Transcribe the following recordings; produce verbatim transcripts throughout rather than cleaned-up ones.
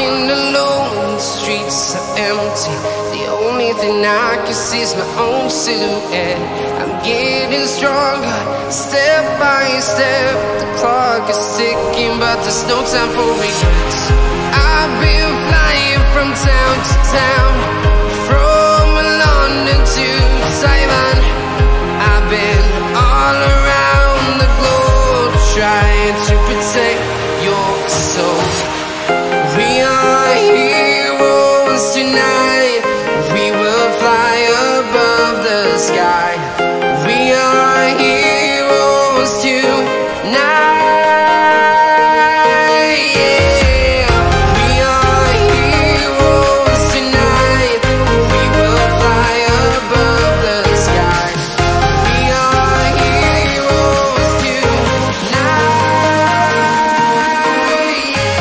walking alone, the streets are empty. The only thing I can see is my own silhouette. I'm getting stronger, step by step. The clock is ticking, but there's no time for regrets. I've been flying from town to town, from London to Taiwan. I've been all around the globe, trying to protect your soul. We are heroes tonight. We will fly above the sky. We are heroes tonight. Yeah. We are heroes tonight. We will fly above the sky. We are heroes tonight.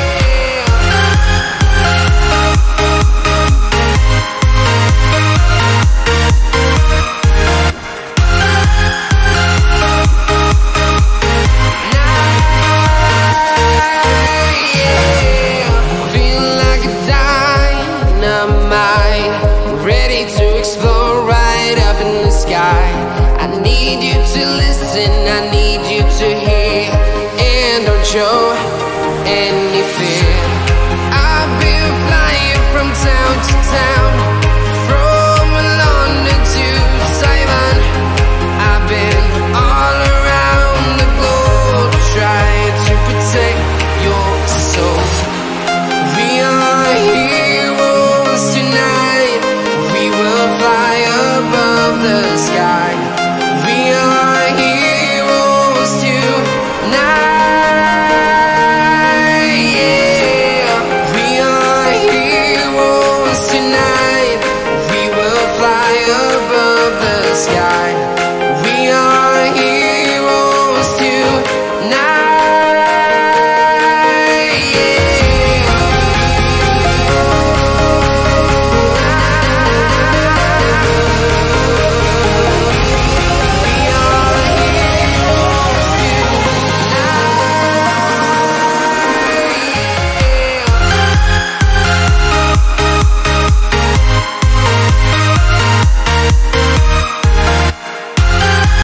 Ready to explore right up in the sky. I need you to listen, I need you to hear, and don't show any fear. I've been flying from town to town, from London to Taiwan. I've been all around the globe, trying to protect your soul. We are heroes tonight. We will fly above the sky. We are heroes tonight. Yeah. We are heroes tonight. We will fly above the sky.